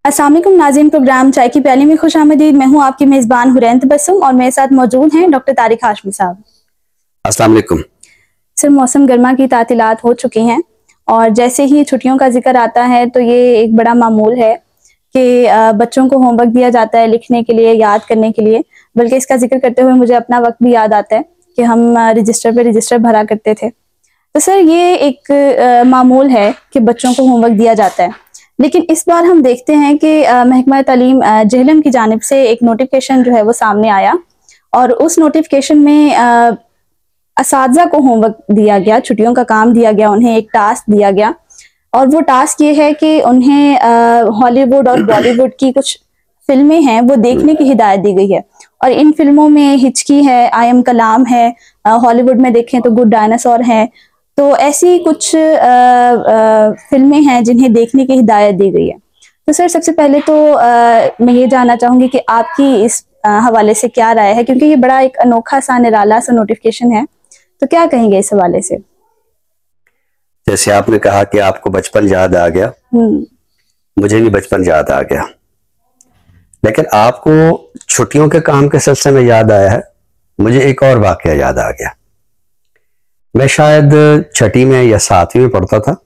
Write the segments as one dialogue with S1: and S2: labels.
S1: अस्सलाम वालेकुम नाज़रीन, प्रोग्राम चाय की प्याली में खुशामदीद। मैं हूं आपकी मेज़बान हुरैन तबस्सुम और मेरे साथ मौजूद हैं डॉक्टर तारिक हाशमी साहब।
S2: अस्सलाम वालेकुम।
S1: सर, मौसम गर्मा की तातीलात हो चुकी हैं और जैसे ही छुट्टियों का जिक्र आता है तो ये एक बड़ा मामूल है कि बच्चों को होमवर्क दिया जाता है लिखने के लिए, याद करने के लिए। बल्कि इसका जिक्र करते हुए मुझे अपना वक्त भी याद आता है कि हम रजिस्टर पे रजिस्टर भरा करते थे। तो सर, ये एक मामूल है कि बच्चों को होमवर्क दिया जाता है, लेकिन इस बार हम देखते हैं कि महकमा तालीम जेहलम की जानिब से एक नोटिफिकेशन जो है वो सामने आया और उस नोटिफिकेशन में असातिज़ा को होमवर्क दिया गया, छुट्टियों का काम दिया गया, उन्हें एक टास्क दिया गया और वो टास्क ये है कि उन्हें हॉलीवुड और बॉलीवुड की कुछ फिल्में हैं वो देखने की हिदायत दी गई है। और इन फिल्मों में हिचकी है, आई एम कलाम है, हॉलीवुड में देखें तो गुड डायनासोर है। तो ऐसी कुछ फिल्में हैं जिन्हें देखने की हिदायत दी गई है। तो सर, सबसे पहले तो मैं ये जानना चाहूंगी कि आपकी इस हवाले से क्या राय है, क्योंकि ये बड़ा एक अनोखा सा निराला सा नोटिफिकेशन है। तो क्या कहेंगे इस हवाले से?
S2: जैसे आपने कहा कि आपको बचपन याद आ गया, मुझे भी बचपन याद आ गया, लेकिन आपको छुट्टियों के काम के सिलसिले में याद आया है, मुझे एक और वाकया याद आ गया। मैं शायद छठी में या सातवीं में पढ़ता था,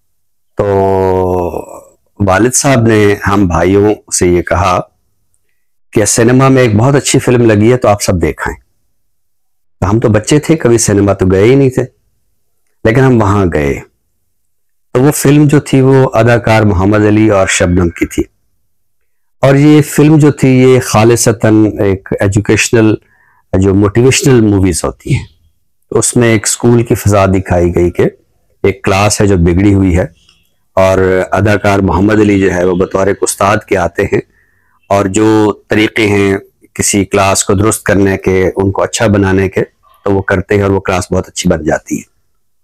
S2: तो वालिद साहब ने हम भाइयों से ये कहा कि सिनेमा में एक बहुत अच्छी फिल्म लगी है तो आप सब देखें। तो हम तो बच्चे थे, कभी सिनेमा तो गए ही नहीं थे, लेकिन हम वहां गए। तो वो फिल्म जो थी वो अदाकार मोहम्मद अली और शबनम की थी, और ये फिल्म जो थी ये खालिसतन एक एजुकेशनल, जो मोटिवेशनल मूवीज होती हैं, तो उसमें एक स्कूल की फिजा दिखाई गई कि एक क्लास है जो बिगड़ी हुई है और अदाकार मोहम्मद अली जो है वो बतौर एक उस्ताद के आते हैं और जो तरीके हैं किसी क्लास को दुरुस्त करने के, उनको अच्छा बनाने के, तो वो करते हैं और वो क्लास बहुत अच्छी बन जाती है।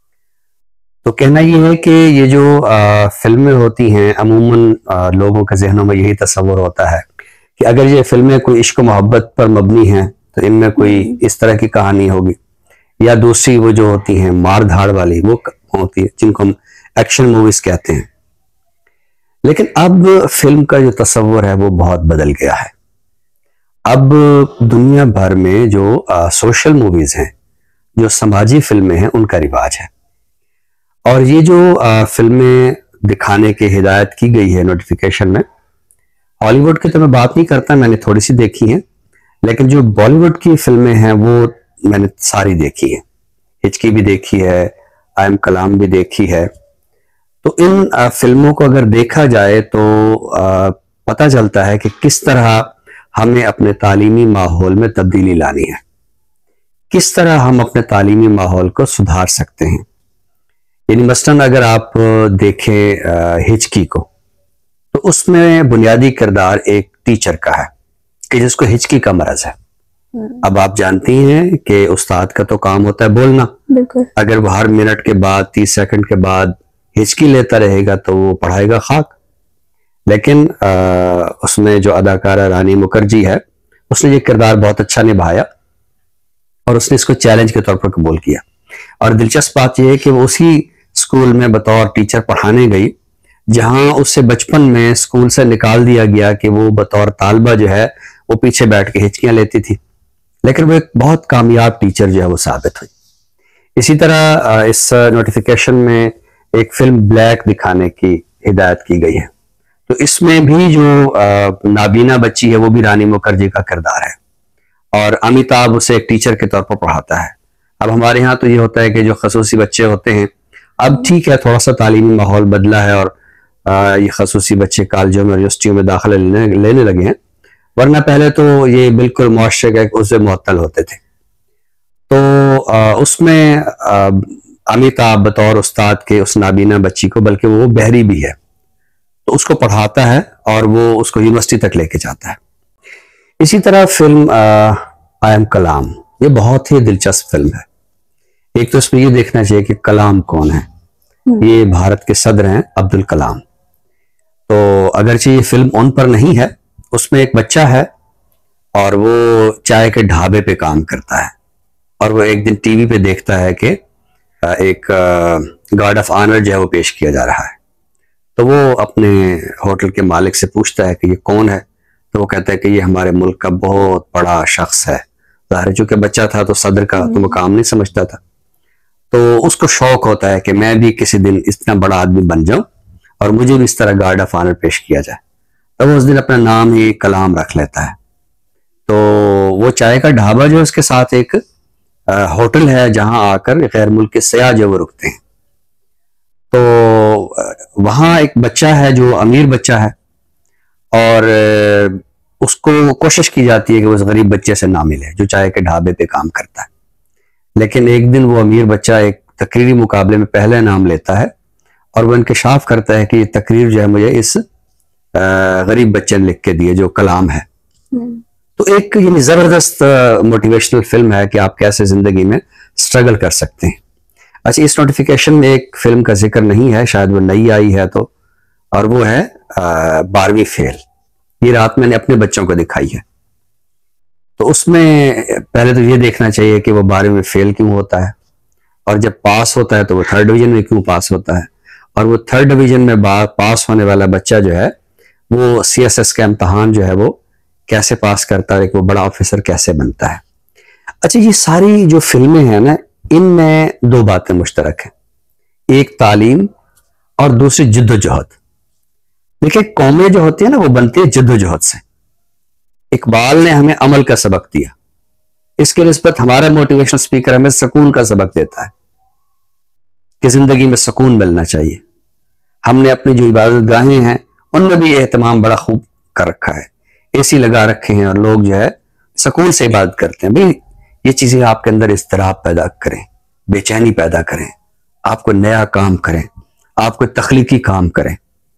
S2: तो कहना ये है कि ये जो फिल्में होती हैं अमूमन लोगों के जहनों में यही तस्वुर होता है कि अगर ये फिल्में कोई इश्क मोहब्बत पर मबनी हैं तो इनमें कोई इस तरह की कहानी होगी, या दूसरी वो जो होती हैं मार धाड़ वाली वो होती है जिनको हम एक्शन मूवीज कहते हैं। लेकिन अब फिल्म का जो तस्वुर है वो बहुत बदल गया है। अब दुनिया भर में जो सोशल मूवीज हैं, जो समाजी फिल्में हैं, उनका रिवाज है। और ये जो फिल्में दिखाने की हिदायत की गई है नोटिफिकेशन में, हॉलीवुड की तो मैं बात नहीं करता, मैंने थोड़ी सी देखी है, लेकिन जो बॉलीवुड की फिल्में हैं वो मैंने सारी देखी है। हिचकी भी देखी है, आई एम कलाम भी देखी है। तो इन फिल्मों को अगर देखा जाए तो पता चलता है कि किस तरह हमें अपने तालीमी माहौल में तब्दीली लानी है, किस तरह हम अपने तालीमी माहौल को सुधार सकते हैं। यानी मसलन अगर आप देखें हिचकी को, तो उसमें बुनियादी किरदार एक टीचर का है कि जिसको हिचकी का मरज है। अब आप जानती हैं कि उस्ताद का तो काम होता है बोलना, अगर वो हर मिनट के बाद 30 सेकंड के बाद हिचकी लेता रहेगा तो वो पढ़ाएगा खाक। लेकिन उसमें जो अदाकारा रानी मुखर्जी है, उसने ये किरदार बहुत अच्छा निभाया और उसने इसको चैलेंज के तौर पर कबूल किया। और दिलचस्प बात यह है कि वो उसी स्कूल में बतौर टीचर पढ़ाने गई जहां उससे बचपन में स्कूल से निकाल दिया गया कि वो बतौर तालबा जो है वो पीछे बैठ के हिचकियां लेती थी, लेकिन वो एक बहुत कामयाब टीचर जो है वो साबित हुई। इसी तरह इस नोटिफिकेशन में एक फिल्म ब्लैक दिखाने की हिदायत की गई है, तो इसमें भी जो नाबीना बच्ची है वो भी रानी मुखर्जी का किरदार है और अमिताभ उसे एक टीचर के तौर पर पढ़ाता है। अब हमारे यहाँ तो ये होता है कि जो खसूसी बच्चे होते हैं, अब ठीक है थोड़ा सा तालीमी माहौल बदला है और ये खसूसी बच्चे कॉलेजों में, यूनिवर्सिटियों में दाखिला लेने लगे हैं, वरना पहले तो ये बिल्कुल मुआशरे का एक उज़्व मुअत्तल होते थे। तो उसमें अमिताभ बतौर उस्ताद के उस नाबीना बच्ची को, बल्कि वो बहरी भी है, तो उसको पढ़ाता है और वो उसको यूनिवर्सिटी तक लेके जाता है। इसी तरह फिल्म आई एम कलाम, ये बहुत ही दिलचस्प फिल्म है। एक तो इसमें ये देखना चाहिए कि कलाम कौन है। ये भारत के सदर हैं अब्दुल कलाम। तो अगरचे ये फिल्म उन पर नहीं है, उसमें एक बच्चा है और वो चाय के ढाबे पे काम करता है और वो एक दिन टीवी पे देखता है कि एक गार्ड ऑफ ऑनर जो है वो पेश किया जा रहा है। तो वो अपने होटल के मालिक से पूछता है कि ये कौन है। तो वो कहता है कि ये हमारे मुल्क का बहुत बड़ा शख्स है। ज़ाहिर है चूंकि बच्चा था तो सदर का तो मुकाम नहीं समझता था, तो उसको शौक होता है कि मैं भी किसी दिन इतना बड़ा आदमी बन जाऊं और मुझे भी इस तरह गार्ड ऑफ ऑनर पेश किया जाए। तो वो उस दिन अपना नाम ही कलाम रख लेता है। तो वो चाय का ढाबा जो उसके साथ एक होटल है जहां आकर गैर मुल्क के सयाह जो वो रुकते हैं। तो वहां एक बच्चा है जो अमीर बच्चा है और उसको कोशिश की जाती है कि वो उस गरीब बच्चे से ना मिले जो चाय के ढाबे पे काम करता है। लेकिन एक दिन वो अमीर बच्चा एक तकरीरी मुकाबले में पहला इनाम लेता है और वो इंकशाफ करता है कि ये तकरीर जो है मुझे इस गरीब बच्चे ने लिख के दी है जो कलाम है। तो एक यानी जबरदस्त मोटिवेशनल फिल्म है कि आप कैसे जिंदगी में स्ट्रगल कर सकते हैं। अच्छा, इस नोटिफिकेशन में एक फिल्म का जिक्र नहीं है, शायद वो नई आई है तो, और वो है 12वीं फेल। ये रात मैंने अपने बच्चों को दिखाई है। तो उसमें पहले तो ये देखना चाहिए कि वो 12वीं में फेल क्यों होता है, और जब पास होता है तो वो 3rd डिवीजन में क्यों पास होता है, और वो 3rd डिवीजन में पास होने वाला बच्चा जो है वो CSS का इम्तहान जो है वो कैसे पास करता है, एक वो बड़ा ऑफिसर कैसे बनता है। अच्छा, ये सारी जो फिल्में हैं ना, इनमें 2 बातें मुश्तरक हैं, एक तालीम और दूसरी जिद्दोजहद। देखिए, कौमें जो होती है ना वो बनती है जिद्दोजहद से। इकबाल ने हमें अमल का सबक दिया, इसके निस्बत हमारा मोटिवेशनल स्पीकर हमें सुकून का सबक देता है कि जिंदगी में सुकून मिलना चाहिए। हमने अपनी जो इबादत गाहें हैं उनमें भी एहतमाम बड़ा खूब कर रखा है, AC लगा रखे हैं और लोग जो है सुकून से इबादत करते हैं। भाई, ये चीजें आपके अंदर इज़्तिराब पैदा करें, बेचैनी पैदा करें, आपको नया काम करें, आपको तख्लीकी काम करें।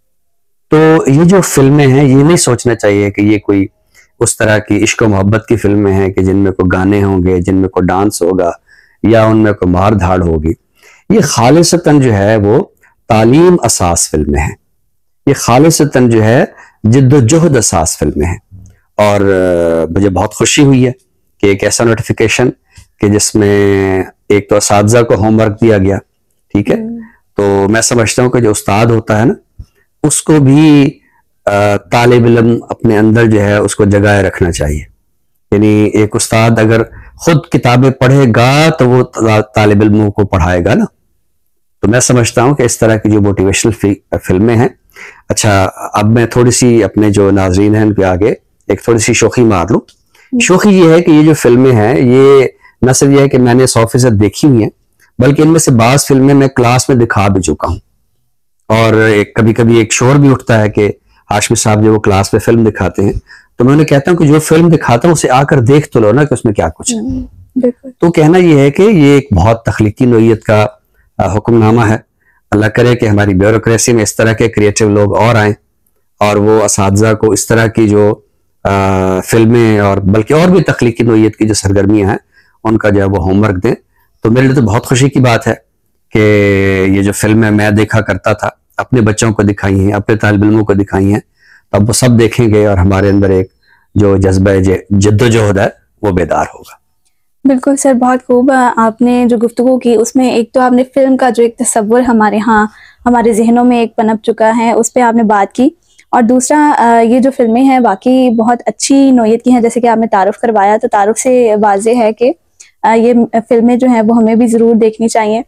S2: तो ये जो फिल्में हैं ये नहीं सोचना चाहिए कि ये कोई उस तरह की इश्क और मोहब्बत की फिल्में हैं कि जिनमें को गाने होंगे, जिनमें को डांस होगा या उनमें को मार धाड़ होगी। ये खालिसतन जो है वो तालीम असास फिल्में हैं, ये खालिसतन जो है जिद्दोजहद असास फिल्में हैं। और मुझे बहुत खुशी हुई है कि एक ऐसा नोटिफिकेशन कि जिसमें एक तो असातिज़ा को होमवर्क दिया गया, ठीक है, तो मैं समझता हूँ कि जो उस्ताद होता है ना उसको भी तालिब इल्म अपने अंदर जो है उसको जगाए रखना चाहिए। यानी एक उस्ताद अगर खुद किताबें पढ़ेगा तो वो तालिब इल्मों को पढ़ाएगा ना। तो मैं समझता हूँ कि इस तरह की जो मोटिवेशनल फिल्में हैं। अच्छा, अब मैं थोड़ी सी अपने जो नाजरीन हैं उनके आगे एक थोड़ी सी शोखी मार लूं। शोखी ये है कि ये जो फिल्में हैं ये न सिर्फ ये है कि मैंने 100% देखी हुई हैं, बल्कि इनमें से बाज़ फिल्में मैं क्लास में दिखा भी चुका हूँ। और एक कभी कभी एक शोर भी उठता है कि हाशमी साहब जो वो क्लास में फिल्म दिखाते हैं, तो मैं उन्हें कहता हूँ कि जो फिल्म दिखाता हूँ उसे आकर देख तो लो ना कि उसमें क्या कुछ है। तो कहना ये है कि ये एक बहुत तख्लीकी नोयत का हुक्मनामा है। अल्लाह करे कि हमारी ब्यूरोक्रेसी में इस तरह के क्रिएटिव लोग और आए और वो असातिज़ा को इस तरह की जो फिल्में और बल्कि और भी तख्लीकी नोयत की जो सरगर्मियां हैं उनका जो है वो होमवर्क दें। तो मेरे लिए तो बहुत खुशी की बात है कि ये जो फिल्में मैं देखा करता था अपने बच्चों को दिखाई हैं, अपने तालिब इल्मों को दिखाई हैं, तो अब वो सब देखेंगे और हमारे अंदर एक जो जज्बा जिद्दोजहद है वो बेदार होगा।
S1: बिल्कुल सर, बहुत खूब आपने जो गुफ्तगू की उसमें एक तो आपने फिल्म का जो एक तस्वुर हमारे यहाँ हमारे जहनों में एक पनप चुका है उस पर आपने बात की, और दूसरा ये जो फिल्में हैं वाकई बहुत अच्छी नोयत की हैं। जैसे कि आपने तारुफ करवाया, तो तारुफ से वाज़े है कि ये फिल्में जो हैं वो हमें भी ज़रूर देखनी चाहिए।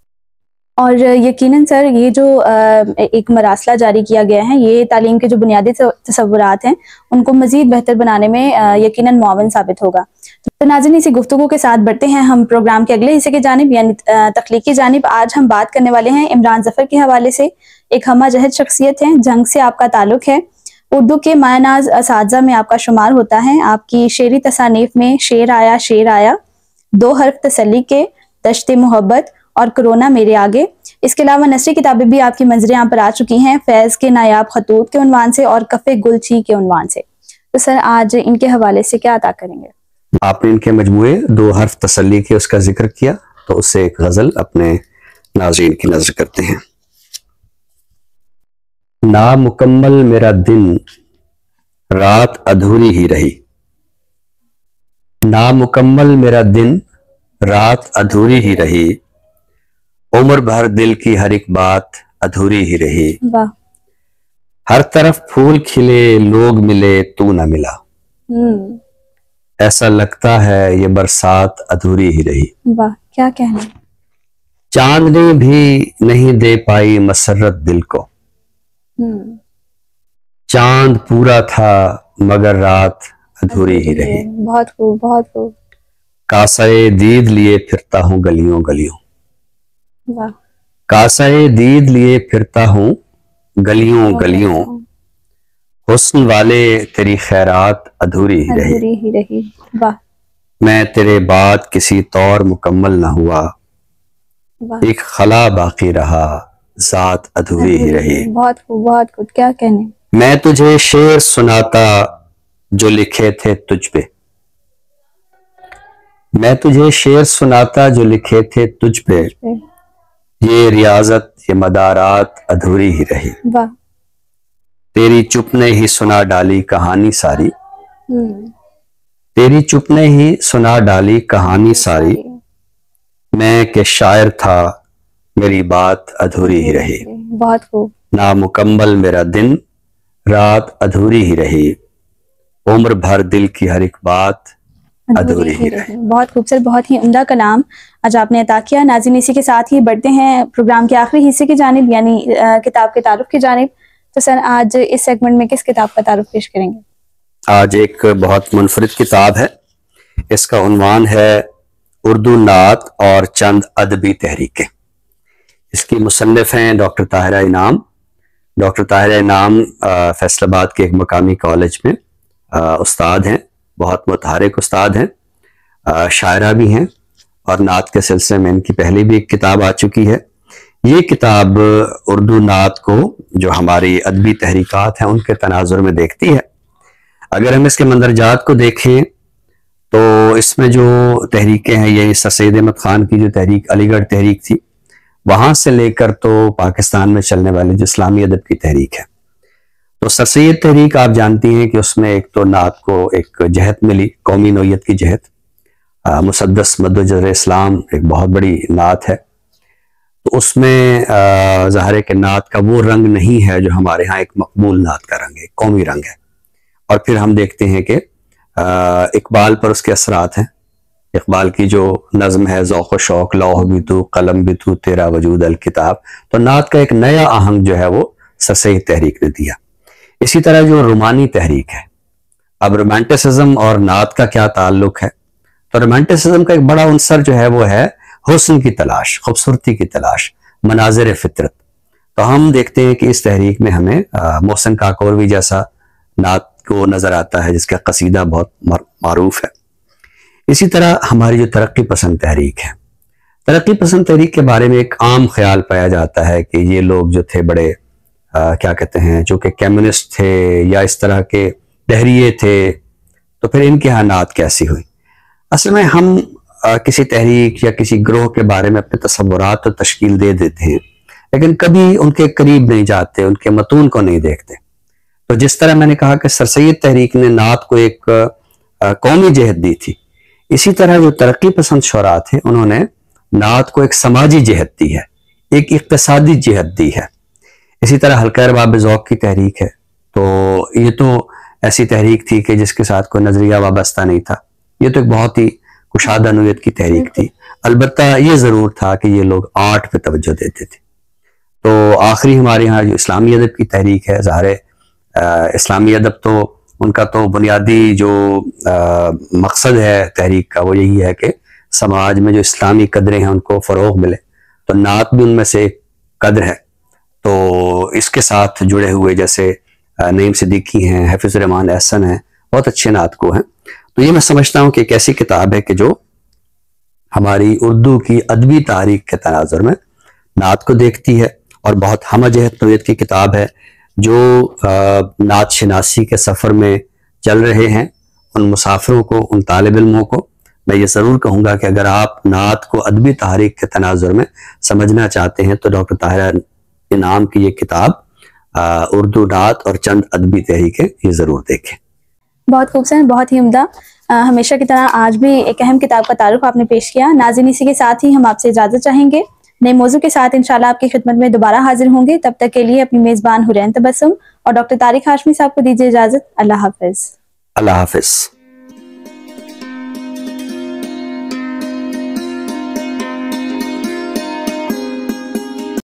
S1: और यकीनन सर, ये जो एक मरासला जारी किया गया है ये तालीम के जो बुनियादी तसव्वुरात हैं उनको मज़ीद बेहतर बनाने में यकीनन मुआविन साबित होगा। तो नाज़रीन, इसी गुफ्तगू के साथ बढ़ते हैं हम प्रोग्राम के अगले हिस्से की जानिब, यानी तख्लीकी जानिब। आज हम बात करने वाले हैं इमरान ज़फ़र के हवाले से। एक हमाजहद शख्सियत है, जंग से आपका ताल्लुक है, उर्दू के मायनाज असातिज़ा में आपका शुमार होता है। आपकी शेरी तसानीफ में शेर आया, 2 हर्फ तसल्ली के, दश्ते मोहब्बत और कोरोना मेरे आगे। इसके अलावा नसरी किताबें भी आपकी मंजरें यहाँ पर आ चुकी हैं, फैज़ के नायाब खतूत के उन्वान से और कफ़े गुलची के उन्वान से। तो सर, आज इनके हवाले से क्या अता करेंगे?
S2: आपने इनके मजमूए 2 हर्फ तसल्ली के उसका जिक्र किया, तो उससे एक गजल अपने नाज़रीन की नजर करते हैं। नामुकम्मल मेरा दिन, रात अधूरी ही रही। नामुकम्मल मेरा दिन, रात अधूरी ही रही। उम्र भर दिल की हर एक बात अधूरी ही रही।
S1: वाह।
S2: हर तरफ फूल खिले, लोग मिले, तू न मिला। ऐसा लगता है ये बरसात अधूरी ही रही।
S1: वाह, क्या कहना।
S2: चांदनी भी नहीं दे पाई मसरत दिल को। चांद पूरा था मगर रात अधूरी ही रही।
S1: बहुत खूब, बहुत खूब।
S2: कासाए दीद लिए फिरता हूँ गलियों गलियों।
S1: वाह।
S2: कासाए दीद लिए फिरता हूँ गलियों गलियों। हुस्न वाले तेरी खैरात अधूरी ही रही।
S1: अधूरी ही रही। वाह।
S2: मैं तेरे बाद किसी तौर मुकम्मल न हुआ। एक खला बाकी रहा, जात अधूरी ही रही।
S1: बहुत खूब, बहुत खूब, क्या कहने।
S2: मैं तुझे शेर सुनाता जो लिखे थे तुझ पे। मैं तुझे शेर सुनाता जो लिखे थे तुझ पे। ये रियाजत ये मदारात अधूरी ही रही।
S1: वाह।
S2: तेरी चुप ने ही सुना डाली कहानी सारी। तेरी चुप ने ही सुना डाली कहानी सारी। मैं के शायर था मेरी बात अधूरी ही रही।
S1: बहुत खूब।
S2: नामुकम्मल मेरा दिन रात अधूरी ही रही। उम्र भर दिल की हर एक बात अधूरी ही रही।
S1: बहुत खूबसूरत, बहुत ही उम्दा कलाम आज आपने अता किया। नाज़रीन, इसी के साथ ही बढ़ते हैं प्रोग्राम के आखिरी हिस्से की जानिब, यानी किताब के तारुफ की जानिब। तो सर, आज इस सेगमेंट में किस किताब का तारुफ पेश करेंगे?
S2: आज एक बहुत मुनफरिद किताब है। इसका उन्वान है उर्दू नात और चंद अदबी तहरीकें। इसकी मुसन्निफ हैं डॉक्टर ताहिरा इनाम। डॉक्टर ताहिरा इनाम फैसलाबाद के एक मकामी कॉलेज में उस्ताद हैं, बहुत मुतहरिक उस्ताद हैं, शायरा भी हैं और नात के सिलसिले में इनकी पहले भी एक किताब आ चुकी है। ये किताब उर्दू नात को जो हमारी अदबी तहरीकात हैं उनके तनाजुर में देखती है। अगर हम इसके मंदरजात को देखें तो इसमें जो तहरीकें हैं, ये सर सैयद अहमद खान की जो तहरीक अलीगढ़ तहरीक थी, वहां से लेकर तो पाकिस्तान में चलने वाली जो इस्लामी अदब की तहरीक है, तो सर सैयद तहरीक आप जानती हैं कि उसमें एक तो नात को एक जहत मिली, कौमी नोयत की जहत। मुसद्दस मद्दुजर इस्लाम एक बहुत बड़ी नात है। तो उसमें ज़ाहिर है कि नात का वो रंग नहीं है जो हमारे यहाँ एक मकबूल नात का रंग है, कौमी रंग है। और फिर हम देखते हैं कि इकबाल पर उसके असरात हैं। इकबाल की जो नज़्म है ज़ौक़ शौक़ लौह भी तू कलम भी तू तेरा वजूद अल किताब, तो नात का एक नया आहंग जो है वो सर सैयद तहरीक ने दिया। इसी तरह जो रोमानी तहरीक है, अब रोमांटिसिज्म और नात का क्या ताल्लुक है, तो रोमांटिसिज्म का एक बड़ा अंसर जो है वो है हुस्न की तलाश, खूबसूरती की तलाश, मनाज़िर फितरत। तो हम देखते हैं कि इस तहरीक में हमें मोहसिन काकोरवी जैसा नात को नजर आता है जिसका कसीदा बहुत मारूफ है। इसी तरह हमारी जो तरक्की पसंद तहरीक है, तरक्की पसंद तहरीक के बारे में एक आम ख्याल पाया जाता है कि ये लोग जो थे बड़े क्या कहते हैं, जो कि कम्युनिस्ट थे या इस तरह के दहरिये थे, तो फिर इनकी यहाँ नात कैसी हुई। असल में हम किसी तहरीक या किसी ग्रोह के बारे में अपने तसव्वुरात तो तश्कील दे देते हैं, लेकिन कभी उनके करीब नहीं जाते, उनके मतून को नहीं देखते। तो जिस तरह मैंने कहा कि सर सैयद तहरीक ने नात को एक कौमी जहत दी थी, इसी तरह जो तरक्की पसंद शुरा थे उन्होंने नात को एक समाजी जहत दी है, एक इक्तिसादी जहत दी है। इसी तरह हल्का अरबाब ज़ौक़ की तहरीक है, तो ये तो ऐसी तहरीक थी कि जिसके साथ कोई नजरिया वाबस्ता नहीं था। ये तो एक बहुत ही कुशादा नोयत की तहरीक थी। अलबत्ता ये जरूर था कि ये लोग आर्ट पे तवज्जो देते थे। तो आखिरी हमारे यहाँ जो इस्लामी अदब की तहरीक है, ज़ाहिर इस्लामी अदब तो उनका तो बुनियादी जो मकसद है तहरीक का वो यही है कि समाज में जो इस्लामी कदरें हैं उनको फ़रोग़ मिले। तो नात भी उनमें से एक कदर है। तो इसके साथ जुड़े हुए जैसे नईम सिद्दीकी हैं, हफीज़ रहमान एहसन हैं, बहुत अच्छे नात को हैं। तो ये मैं समझता हूँ कि एक ऐसी किताब है कि जो हमारी उर्दू की अदबी तारीख के तनाजुर में नात को देखती है और बहुत हमजहत नोयत की किताब है। जो नात शनासी के सफ़र में चल रहे हैं उन मुसाफिरों को, उन तालिब इल्मों को मैं ये ज़रूर कहूँगा कि अगर आप नात को अदबी तारीख के तनाजुर में समझना चाहते हैं तो डॉक्टर ताहिरा इनाम की ये किताब उर्दू नात और चंद अदबी तहरीकें ये ज़रूर देखें।
S1: बहुत खूबसूरत, बहुत ही उम्दा। हमेशा की तरह आज भी एक अहम किताब का तारुफ आपने पेश किया। नाज़रीन, इसी के साथ ही हम आपसे इजाज़त चाहेंगे। नए मौजू के साथ इंशाल्लाह आपकी खिदमत में दोबारा हाजिर होंगे। तब तक के लिए अपनी मेजबान हुरैन तबस्सुम और डॉक्टर तारिक हाशमी साहब को दीजिए इजाजत। अल्लाह हाफिज।
S2: अल्लाह हाफिज।